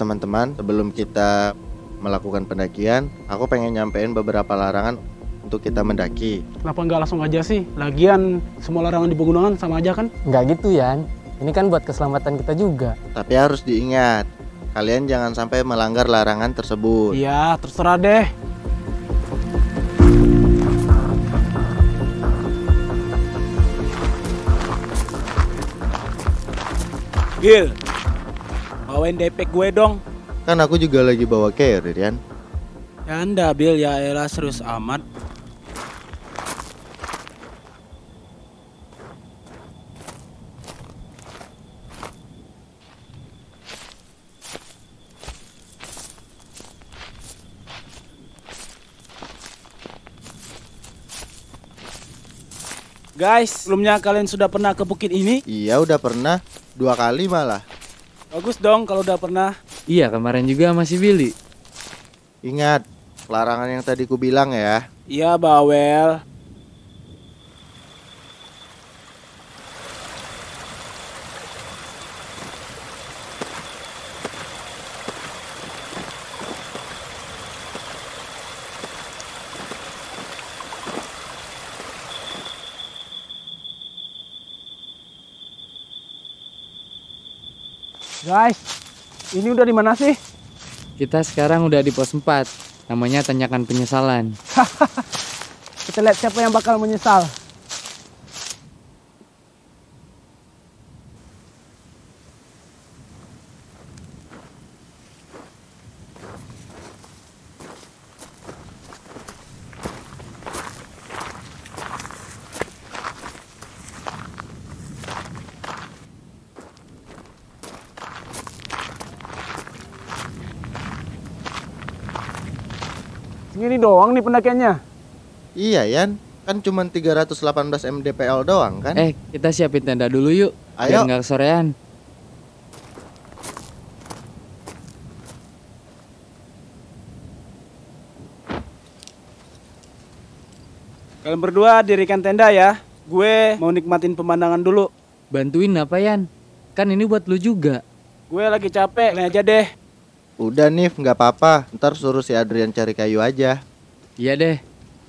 teman-teman, sebelum kita melakukan pendakian, aku pengen nyampein beberapa larangan untuk kita mendaki. Kenapa nggak langsung aja sih? Lagian semua larangan di pegunungan sama aja kan? Nggak gitu, Yan. Ini kan buat keselamatan kita juga. Tapi harus diingat, kalian jangan sampai melanggar larangan tersebut. Iya, terserah deh. Bil, bawain depek gue dong. Kan aku juga lagi bawa carrier, Yan. Ya anda Bil, ya elah serius amat. Guys, sebelumnya kalian sudah pernah ke bukit ini? Iya, udah pernah 2 kali malah. Bagus dong kalau udah pernah. Iya, kemarin juga masih Billy. Ingat, larangan yang tadi ku bilang ya. Iya, bawel. Guys, ini udah di mana sih? Kita sekarang udah di pos 4. Namanya Tanjakan Penyesalan. Kita lihat siapa yang bakal menyesal. Segini doang nih pendakiannya. Iya, Yan. Kan cuma 318 mdpl doang kan? Kita siapin tenda dulu yuk. Ayo. Biar nggak kesorean. Kalian berdua dirikan tenda ya. Gue mau nikmatin pemandangan dulu. Bantuin apa, Yan? Kan ini buat lu juga. Gue lagi capek, kalian aja deh. Udah, Nif, nggak apa-apa. Ntar suruh si Adrian cari kayu aja. Iya deh.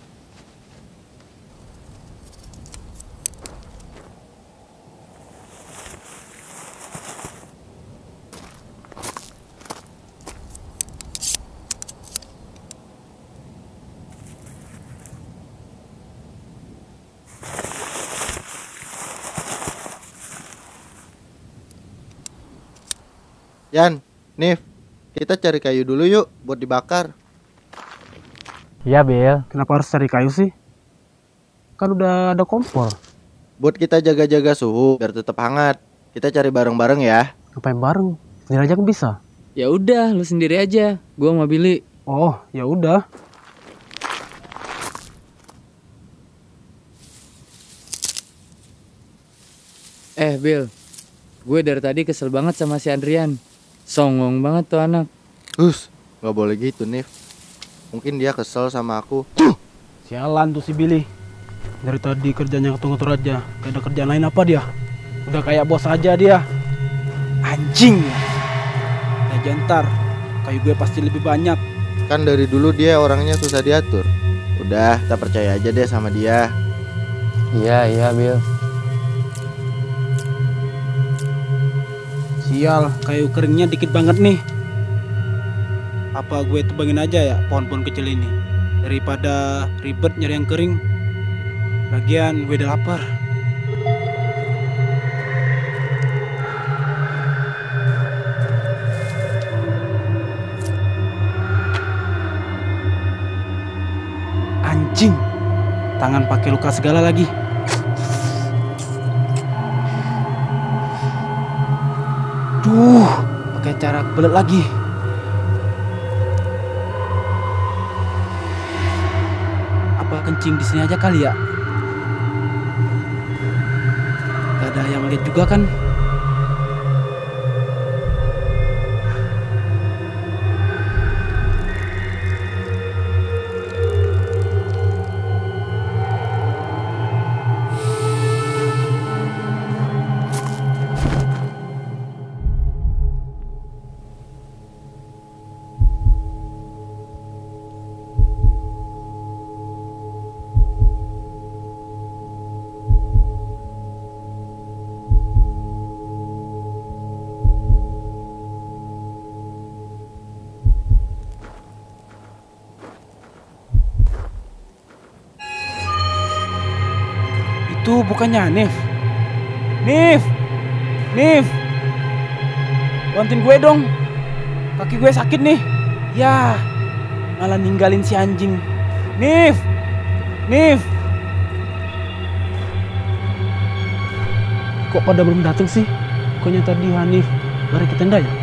Yan, Nif, kita cari kayu dulu yuk buat dibakar. Iya, Bil. Kenapa harus cari kayu sih? Kan udah ada kompor. Buat kita jaga-jaga suhu biar tetap hangat. Kita cari bareng-bareng ya. Ngapain bareng? Sendiri aja kan bisa. Ya udah, lu sendiri aja. Gua sama Billy. Oh, ya udah. Bill. Gue dari tadi kesel banget sama si Adrian. Songong banget tuh anak. Nggak boleh gitu, Nif. Mungkin dia kesel sama aku. Sialan tuh si Billy. Dari tadi kerjanya ngatur-ngatur aja. Gak ada kerjaan lain apa dia? Udah kayak bos aja dia. Anjing. Ya jantar, kayu gue pasti lebih banyak. Kan dari dulu dia orangnya susah diatur. Udah, kita percaya aja deh sama dia. Iya, Bil. Sial, kayu keringnya dikit banget nih. Apa gue tebangin aja ya pohon-pohon kecil ini, daripada ribet nyari yang kering. Lagian gue udah lapar. Anjing, tangan pakai luka segala lagi. Duh, pakai cara belet lagi. Apa kencing di sini aja kali ya? Gak ada yang lihat juga kan? Itu bukannya Nif. Nif. Nif. Bantuin gue dong. Kaki gue sakit nih. Ya, malah ninggalin si anjing. Nif. Nif. Kok pada belum datang sih? Pokoknya tadi Hanif lari ke tenda ya?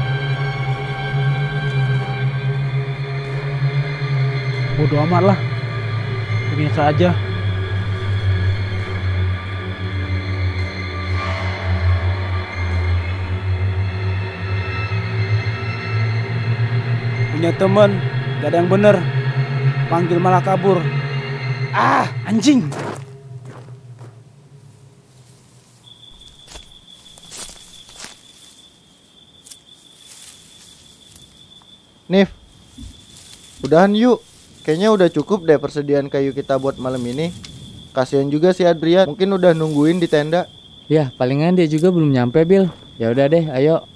Bodoh amat lah. Biasa aja. Punya temen, gak ada yang bener. Panggil malah kabur. Ah, anjing. Nif, udahan yuk. Kayaknya udah cukup deh persediaan kayu kita buat malam ini. Kasihan juga si Adrian, mungkin udah nungguin di tenda. Ya, palingan dia juga belum nyampe, Bil. Ya udah deh, ayo.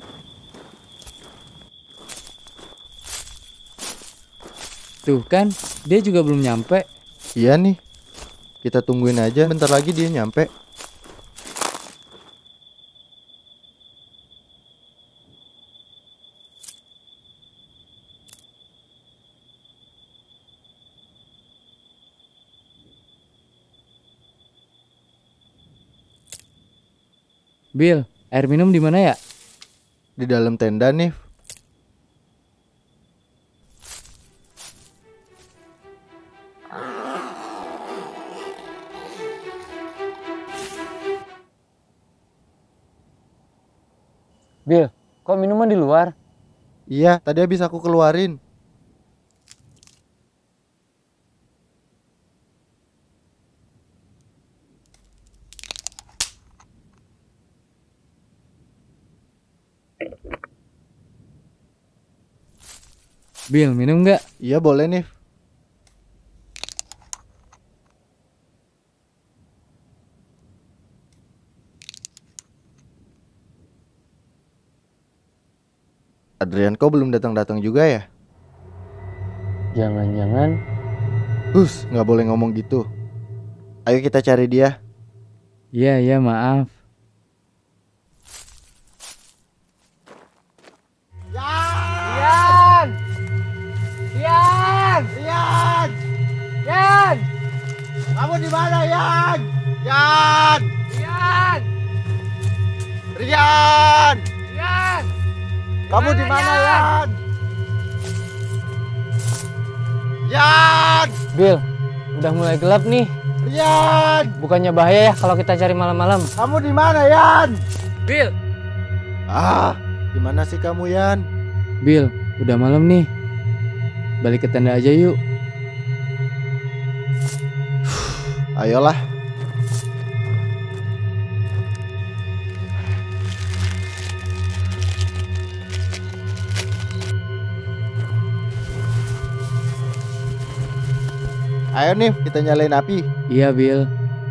Tuh kan, dia juga belum nyampe. Iya nih, kita tungguin aja, bentar lagi dia nyampe. Bil, air minum di mana ya? Di dalam tenda nih. Bil, kok minuman di luar? Iya, tadi habis aku keluarin. Bil, minum nggak? Iya boleh nih. Adrian kok belum datang-datang juga ya? Jangan-jangan Nggak boleh ngomong gitu. Ayo kita cari dia. Iya, maaf. Yan! Yan! Yan! Yan! Kamu di mana, Yan? Yan! Yan! Rian! Yan! Kamu di mana, Yan? Yan! Bil, udah mulai gelap nih. Rian! Bukannya bahaya ya kalau kita cari malam-malam? Kamu di mana, Yan? Bil! Di mana sih kamu, Yan? Bil, udah malam nih. Balik ke tenda aja yuk. Ayolah. Ayo nih, kita nyalain api. Iya, Bil.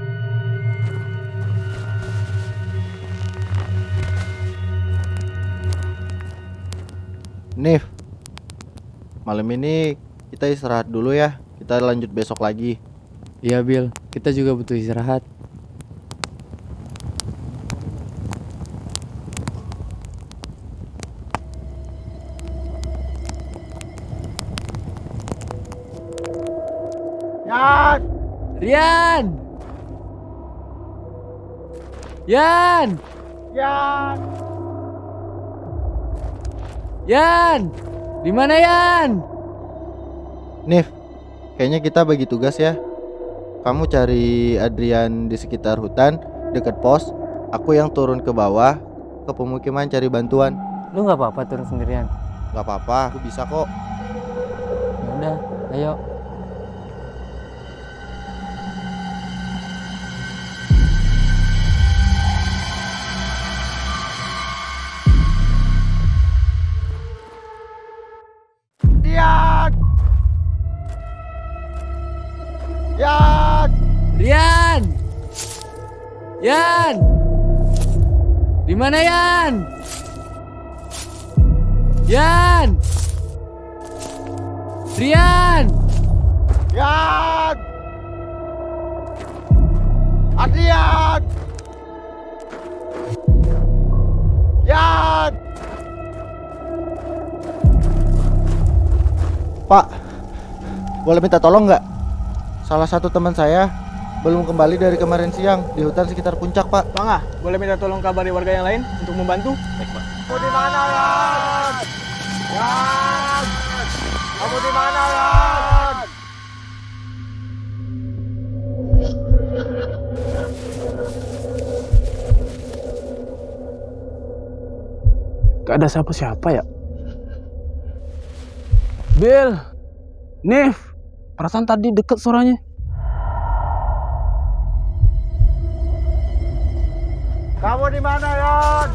Nif, malam ini kita istirahat dulu ya. Kita lanjut besok lagi. Iya, Bil. Kita juga butuh istirahat. Yan! Rian! Yan! Yan! Yan! Di mana Yan? Nif, kayaknya kita bagi tugas ya. Kamu cari Adrian di sekitar hutan dekat pos. Aku yang turun ke bawah ke pemukiman cari bantuan. Lu nggak apa-apa turun sendirian? Gak apa-apa, aku bisa kok. Ya udah, ayo. Yan! Yan! Rian! Yan! Di mana Yan? Yan! Rian! Yan! Adrian! Yan! Pak, boleh minta tolong nggak? Salah satu teman saya belum kembali dari kemarin siang di hutan sekitar puncak, Pak. Bang, boleh minta tolong kabari warga yang lain untuk membantu? Baik, Pak. Kamu di mana, Yan? Yan! Kamu di mana, Yan? Gak ada siapa-siapa ya? Bill, Nif, perasaan tadi deket suaranya. Kamu di mana, Yan?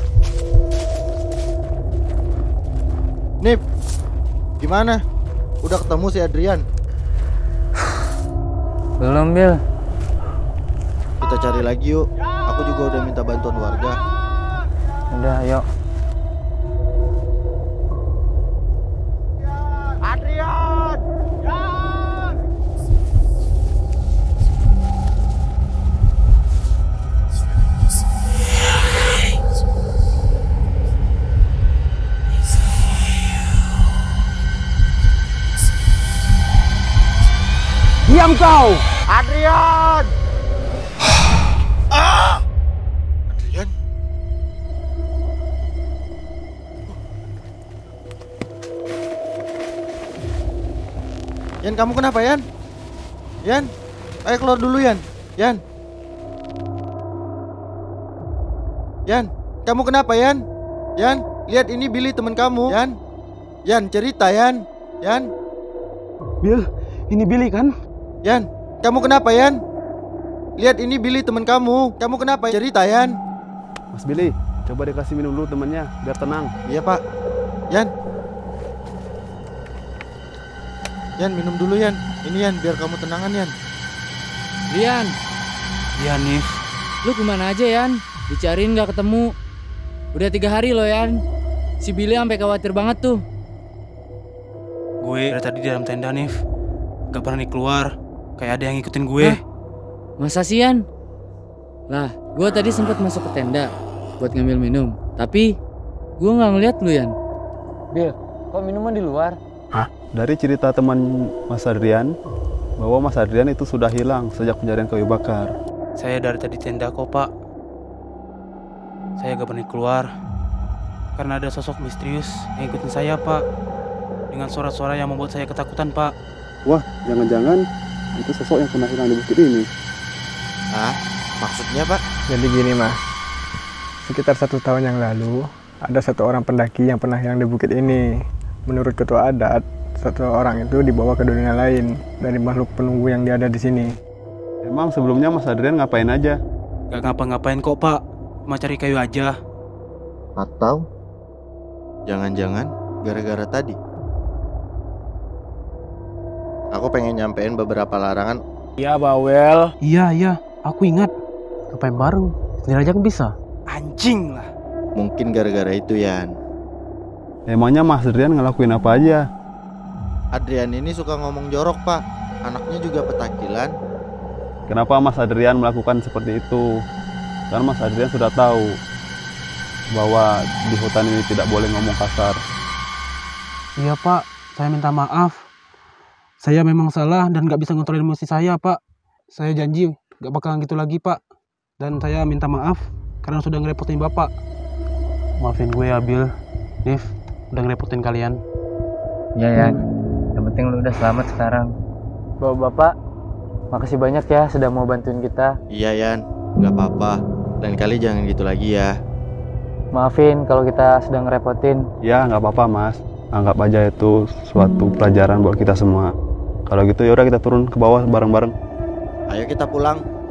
Nip, gimana? Udah ketemu si Adrian? Belum, Bil. Kita cari lagi yuk. Aku juga udah minta bantuan warga. Udah, ayo. Adrian! Diam kau! Adrian! Adrian? Yan, kamu kenapa, Yan? Yan, ayo keluar dulu, Yan. Yan. Yan, kamu kenapa, Yan? Yan, lihat ini Billy teman kamu, Yan. Yan, cerita, Yan. Yan. Bill, ini Billy kan? Yan, kamu kenapa, Yan? Lihat ini Billy teman kamu. Kamu kenapa? Cerita, Yan. Mas Billy, coba dikasih minum dulu temannya biar tenang. Iya, Pak. Yan. Yan, minum dulu, Yan. Ini, Yan, biar kamu tenangan, Yan. Rian, Iya, Nif. lu kemana aja, Yan? Dicariin gak ketemu. Udah 3 hari loh, Yan. Si Billy sampai khawatir banget tuh. Gue dari tadi di dalam tenda, Nif. Gak pernah nih keluar. Kayak ada yang ngikutin gue. Hah? Masa sih, Yan? Lah, gue tadi sempat masuk ke tenda buat ngambil minum. Tapi, gue gak ngeliat lu, Yan. Bil, kok minuman di luar? Dari cerita teman Mas Adrian, bahwa Mas Adrian itu sudah hilang sejak pencarian kayu bakar. Saya dari tadi tenda kok, Pak. Saya gak pernah keluar. Karena ada sosok misterius yang ngikutin saya, Pak. Dengan suara-suara yang membuat saya ketakutan, Pak. Wah, jangan-jangan itu sosok yang pernah hilang di bukit ini. Ah, maksudnya, Pak? Jadi gini, Mas. Sekitar 1 tahun yang lalu, ada 1 orang pendaki yang pernah hilang di bukit ini. Menurut ketua adat, 1 orang itu dibawa ke dunia lain dari makhluk penunggu yang ada di sini. Emang sebelumnya Mas Adrian ngapain aja? Gak ngapa-ngapain kok, Pak. Cuma cari kayu aja. Atau jangan-jangan gara-gara tadi? Aku pengen nyampein beberapa larangan. Iya, Bawel. Iya, aku ingat. Ngapain bareng? Sendiri aja kan bisa. Anjing lah. Mungkin gara-gara itu, Yan. Emangnya Mas Adrian ngelakuin apa aja? Adrian ini suka ngomong jorok, Pak. Anaknya juga petakilan. Kenapa Mas Adrian melakukan seperti itu? Karena Mas Adrian sudah tahu bahwa di hutan ini tidak boleh ngomong kasar. Iya, Pak. Saya minta maaf. Saya memang salah dan gak bisa ngontrol emosi saya, Pak. Saya janji gak bakalan gitu lagi, Pak. Dan saya minta maaf karena sudah ngerepotin Bapak. Maafin gue ya, Bill. Nif, udah ngerepotin kalian. Iya, Yan. Yang penting lu udah selamat sekarang. Bapak, makasih banyak ya sudah mau bantuin kita. Iya, Yan. Gak apa-apa. Lain kali jangan gitu lagi ya. Maafin kalau kita sedang ngerepotin. Ya, nggak apa-apa Mas. Anggap aja itu suatu pelajaran buat kita semua. Kalau gitu yaudah kita turun ke bawah bareng-bareng. Ayo kita pulang.